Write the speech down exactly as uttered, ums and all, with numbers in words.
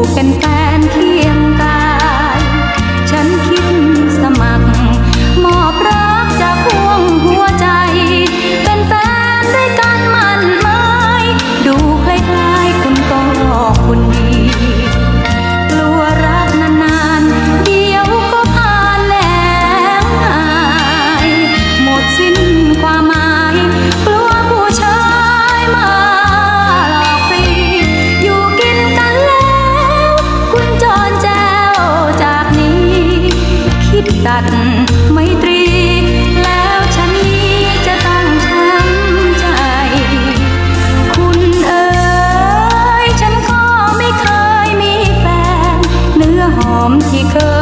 เป็นแฟนเคียงกายฉันคิดสมัครมอบรักจากห่วงหัวใจเป็นแฟนด้วยกันมันไหมดูคล้ายๆคุณก็คุณดีกลัวรักนานๆเดี๋ยวก็ผ่านแล้วหายหมดสิ้นความหมายกลัวผู้ชายมาหลอกฟรีอยู่กินกันแล้วคุณจรแจ้วจากนี้คิดตัดไมตรีแล้วฉันนี้จะต้องช้ำใจคุณเอ๋ยฉันก็ไม่เคยมีแฟนเนื้อหอมที่เคย